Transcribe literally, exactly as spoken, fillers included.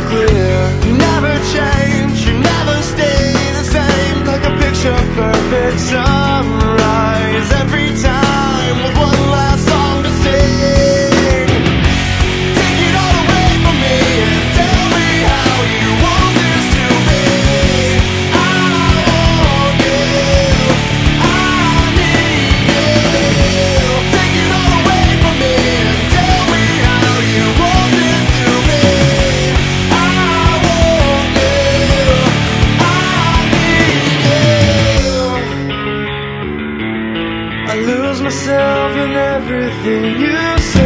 clear. You never change, you never stay the same. Like a picture perfect sunrise. Every time with one last song to sing. Take it all away from me and tell me how you want this to be. I want you, I need you. Take it all away from me and tell me how you want this to be. I want you, I need you. I lose myself in everything you say.